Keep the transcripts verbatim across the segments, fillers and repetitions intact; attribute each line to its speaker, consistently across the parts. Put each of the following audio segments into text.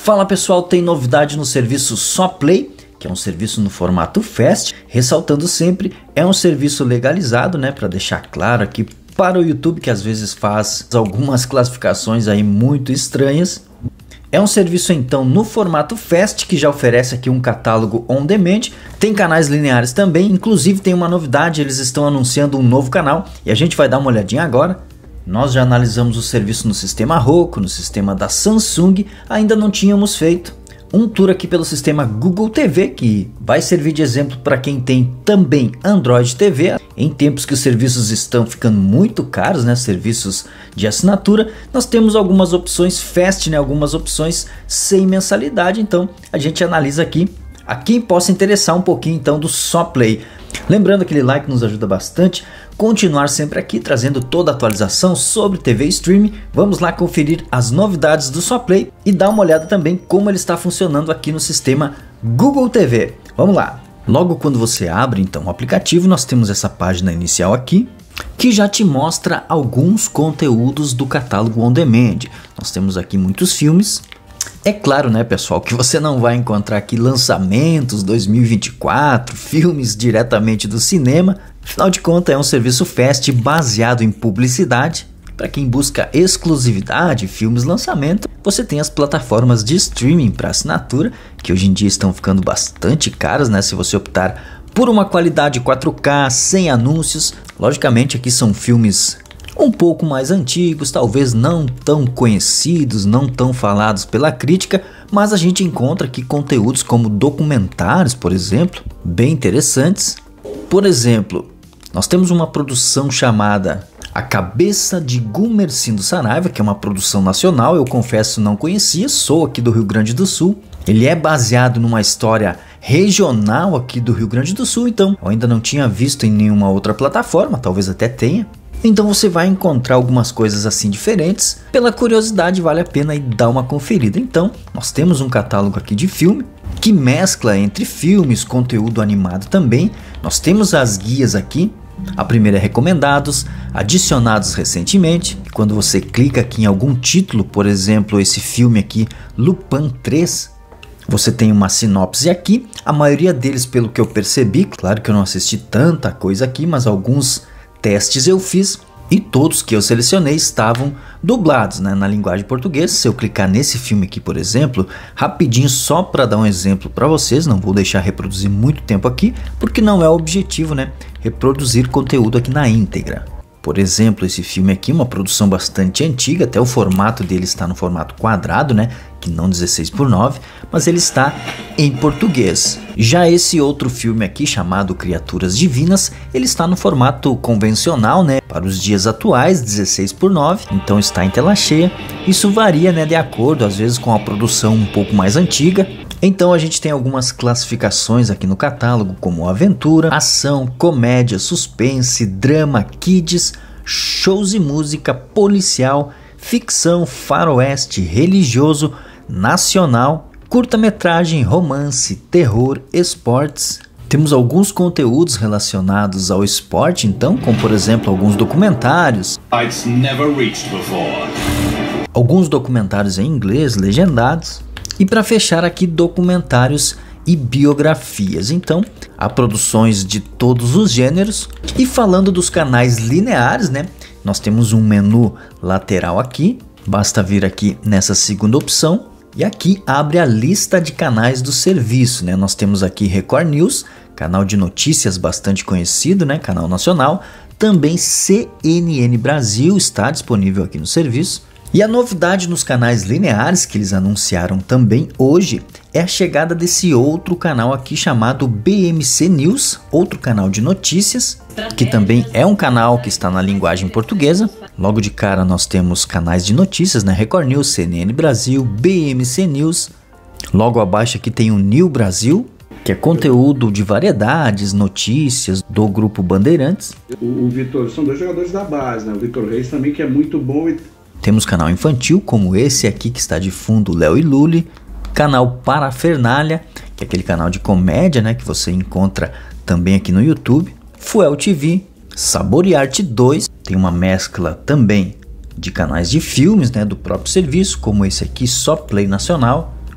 Speaker 1: Fala pessoal, tem novidade no serviço SoPlay, que é um serviço no formato Fast, ressaltando sempre, é um serviço legalizado, né, para deixar claro aqui para o YouTube que às vezes faz algumas classificações aí muito estranhas. É um serviço então no formato Fast, que já oferece aqui um catálogo on demand, tem canais lineares também, inclusive tem uma novidade, eles estão anunciando um novo canal e a gente vai dar uma olhadinha agora. Nós já analisamos o serviço no sistema Roku, no sistema da Samsung, ainda não tínhamos feito um tour aqui pelo sistema Google T V, que vai servir de exemplo para quem tem também Android T V. Em tempos que os serviços estão ficando muito caros, né, serviços de assinatura, nós temos algumas opções Fast, né, algumas opções sem mensalidade, então a gente analisa aqui a quem possa interessar um pouquinho então do SoPlay. Lembrando, aquele like nos ajuda bastante, continuar sempre aqui trazendo toda a atualização sobre T V Streaming. Vamos lá conferir as novidades do SoPlay e dar uma olhada também como ele está funcionando aqui no sistema Google T V. Vamos lá! Logo quando você abre então o aplicativo, nós temos essa página inicial aqui, que já te mostra alguns conteúdos do catálogo on demand. Nós temos aqui muitos filmes. É claro, né, pessoal, que você não vai encontrar aqui lançamentos dois mil e vinte e quatro, filmes diretamente do cinema. Afinal de contas, é um serviço Fast baseado em publicidade. Para quem busca exclusividade, filmes, lançamento, você tem as plataformas de streaming para assinatura, que hoje em dia estão ficando bastante caras, né, se você optar por uma qualidade quatro K, sem anúncios. Logicamente, aqui são filmes um pouco mais antigos, talvez não tão conhecidos, não tão falados pela crítica, mas a gente encontra aqui conteúdos como documentários, por exemplo, bem interessantes. Por exemplo, nós temos uma produção chamada A Cabeça de Gumercindo Saraiva, que é uma produção nacional, eu confesso não conhecia, sou aqui do Rio Grande do Sul. Ele é baseado numa história regional aqui do Rio Grande do Sul, então eu ainda não tinha visto em nenhuma outra plataforma, talvez até tenha. Então você vai encontrar algumas coisas assim diferentes. Pela curiosidade, vale a pena ir dar uma conferida. Então, nós temos um catálogo aqui de filme, que mescla entre filmes, conteúdo animado também. Nós temos as guias aqui. A primeira é recomendados, adicionados recentemente. Quando você clica aqui em algum título, por exemplo, esse filme aqui, Lupin três, você tem uma sinopse aqui. A maioria deles, pelo que eu percebi, claro que eu não assisti tanta coisa aqui, mas alguns testes eu fiz e todos que eu selecionei estavam dublados, né, na linguagem portuguesa. Se eu clicar nesse filme aqui, por exemplo, rapidinho, só para dar um exemplo para vocês, não vou deixar reproduzir muito tempo aqui, porque não é o objetivo, né, reproduzir conteúdo aqui na íntegra. Por exemplo, esse filme aqui, uma produção bastante antiga, até o formato dele está no formato quadrado, né, que não dezesseis por nove, mas ele está em português. Já esse outro filme aqui, chamado Criaturas Divinas, ele está no formato convencional, né, para os dias atuais, dezesseis por nove, então está em tela cheia. Isso varia, né, de acordo, às vezes, com a produção um pouco mais antiga. Então a gente tem algumas classificações aqui no catálogo, como aventura, ação, comédia, suspense, drama, kids, shows e música, policial, ficção, faroeste, religioso, nacional, curta-metragem, romance, terror, esportes. Temos alguns conteúdos relacionados ao esporte, então, como por exemplo alguns documentários. It's never reached before. Alguns documentários em inglês, legendados. E para fechar aqui, documentários e biografias. Então, há produções de todos os gêneros. E falando dos canais lineares, né, nós temos um menu lateral aqui. Basta vir aqui nessa segunda opção. E aqui abre a lista de canais do serviço, né? Nós temos aqui Record News, canal de notícias bastante conhecido, né, canal nacional. Também C N N Brasil está disponível aqui no serviço. E a novidade nos canais lineares que eles anunciaram também hoje é a chegada desse outro canal aqui chamado B M C News, outro canal de notícias, que também é um canal que está na linguagem portuguesa. Logo de cara nós temos canais de notícias, né? Record News, C N N Brasil, B M C News. Logo abaixo aqui tem o New Brasil, que é conteúdo de variedades, notícias do Grupo Bandeirantes.
Speaker 2: O, o Vitor, são dois jogadores da base, né? O Vitor Reis também, que é muito bom. E...
Speaker 1: Temos canal infantil, como esse aqui que está de fundo, Léo e Luli. Canal Parafernália, que é aquele canal de comédia, né, que você encontra também aqui no YouTube. Fuel T V, Sabor e Arte dois, tem uma mescla também de canais de filmes, né, do próprio serviço, como esse aqui, SoPlay Nacional.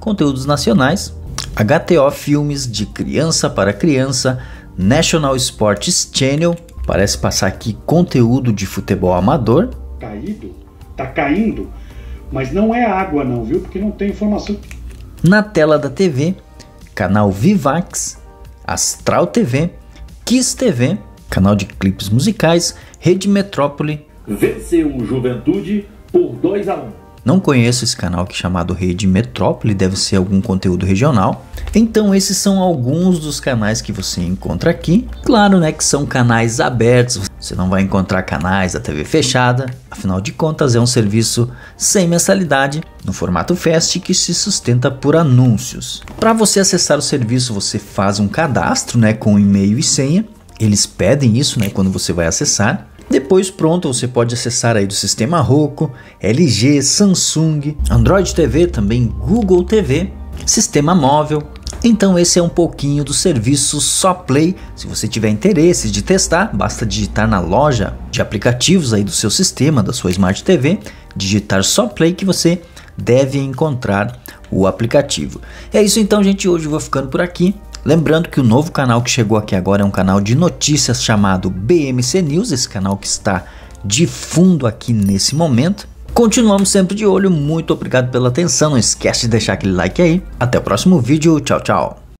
Speaker 1: conteúdos nacionais, H T O Filmes de criança para criança, National Sports Channel, parece passar aqui conteúdo de futebol amador.
Speaker 2: Caído? Tá caindo, mas não é água não, viu? Porque não tem informação.
Speaker 1: Na tela da T V, canal Vivax, Astral T V, Kiss T V, canal de clipes musicais, Rede Metrópole.
Speaker 3: Venceu o Juventude por dois a um.
Speaker 1: Não conheço esse canal que é chamado Rede Metrópole, deve ser algum conteúdo regional. Então esses são alguns dos canais que você encontra aqui. Claro, né, que são canais abertos, você não vai encontrar canais da T V fechada. Afinal de contas é um serviço sem mensalidade, no formato Fast, que se sustenta por anúncios. Para você acessar o serviço, você faz um cadastro, né, com e-mail e senha. Eles pedem isso, né, quando você vai acessar. Depois pronto, você pode acessar aí do sistema Roku, L G, Samsung, Android T V, também Google T V, sistema móvel. Então esse é um pouquinho do serviço SoPlay. Se você tiver interesse de testar, basta digitar na loja de aplicativos aí do seu sistema, da sua Smart T V, digitar SoPlay que você deve encontrar o aplicativo. É isso então, gente, hoje eu vou ficando por aqui. Lembrando que o novo canal que chegou aqui agora é um canal de notícias chamado B M C News, esse canal que está de fundo aqui nesse momento. Continuamos sempre de olho, muito obrigado pela atenção, não esquece de deixar aquele like aí. Até o próximo vídeo, tchau, tchau.